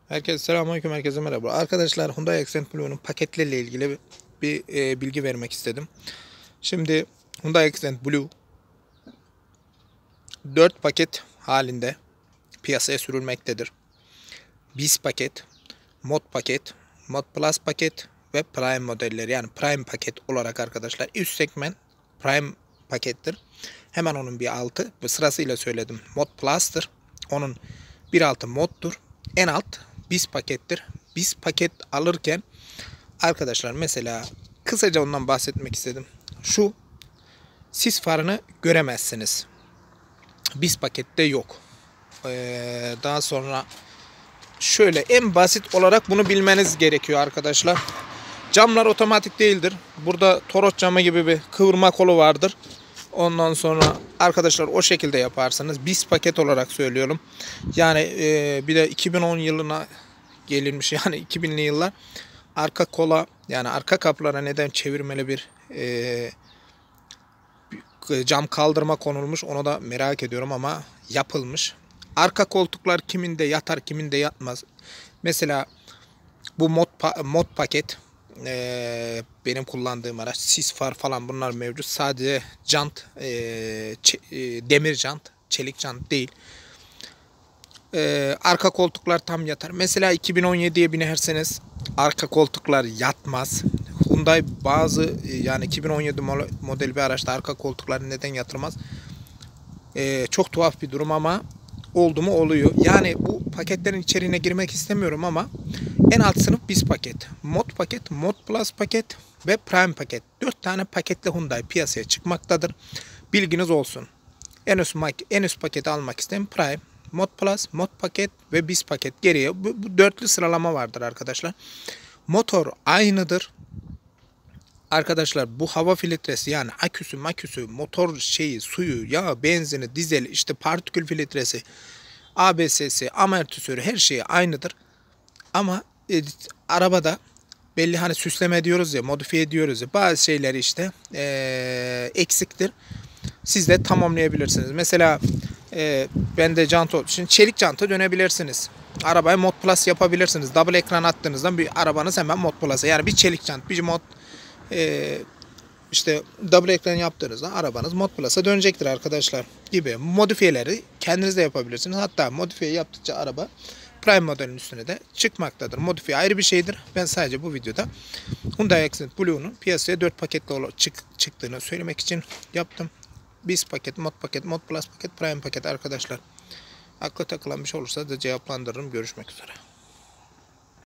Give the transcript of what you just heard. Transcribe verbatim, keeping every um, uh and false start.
Herkese selamünaleyküm, herkese merhaba. Arkadaşlar Hyundai Accent Blue'nun paketlerle ilgili bir e, bilgi vermek istedim. Şimdi Hyundai Accent Blue dört paket halinde piyasaya sürülmektedir. Biz paket, Mod paket, Mod Plus paket ve Prime modelleri, yani Prime paket olarak arkadaşlar üst segment Prime pakettir. Hemen onun bir altı, sırasıyla söyledim, Mod Plus'tır. Onun bir altı Mod'dur. En alt Biz pakettir. Biz paket alırken arkadaşlar, mesela kısaca ondan bahsetmek istedim. Şu sis farını göremezsiniz. Biz pakette yok. Ee, daha sonra şöyle en basit olarak bunu bilmeniz gerekiyor arkadaşlar. Camlar otomatik değildir. Burada Toros camı gibi bir kıvırma kolu vardır. Ondan sonra arkadaşlar o şekilde yaparsınız. Biz paket olarak söylüyorum. Yani e, bir de iki bin on yılına gelinmiş, yani iki binli yıllar. Arka kola, yani arka kaplara neden çevirmeli bir e, cam kaldırma konulmuş, onu da merak ediyorum ama yapılmış. Arka koltuklar kiminde yatar, kiminde yatmaz. Mesela bu mod, mod paket, e, benim kullandığım araç, sis far falan bunlar mevcut. Sadece jant, e, e, demir jant, çelik jant değil. E, arka koltuklar tam yatar. Mesela iki bin on yediye binerseniz arka koltuklar yatmaz. Hyundai bazı, yani iki bin on yedi model bir araçta arka koltukları neden yatırmaz? E, çok tuhaf bir durum ama oldu mu oluyor. Yani bu paketlerin içeriğine girmek istemiyorum ama en alt sınıf Biz paket, Mod paket, Mod Plus paket ve Prime paket. dört tane paketle Hyundai piyasaya çıkmaktadır. Bilginiz olsun. En üst, en üst paketi almak isteyen Prime, Mod Plus, Mod paket ve Biz paket. Geriye bu, bu dörtlü sıralama vardır arkadaşlar. Motor aynıdır. Arkadaşlar bu hava filtresi, yani aküsü, maküsü, motor şeyi, suyu, yağı, benzini, dizeli, işte partikül filtresi, A B S'si, amortisörü, her şeyi aynıdır. Ama e, arabada belli, hani süsleme diyoruz ya, modifiye ediyoruz ya, bazı şeyleri işte e, eksiktir. Siz de tamamlayabilirsiniz. Mesela e, ben de jant olduğu için çelik janta dönebilirsiniz. Arabaya Mod Plus yapabilirsiniz. Double ekran attığınızda bir arabanız hemen Mod Plus'a, yani bir çelik jant, bir mod e, işte double ekran yaptığınızda arabanız Mod Plus'a dönecektir arkadaşlar gibi modifiyeleri kendiniz de yapabilirsiniz. Hatta modifiye yaptıkça araba Prime modelin üstüne de çıkmaktadır. Modifiye ayrı bir şeydir. Ben sadece bu videoda Hyundai Accent Blue'nun piyasaya dört paketle çık çıktığını söylemek için yaptım. Biz paket, Mod paket, Mod Plus paket, Prime paket arkadaşlar. Akla takılan bir şey olursa da cevaplandırırım. Görüşmek üzere.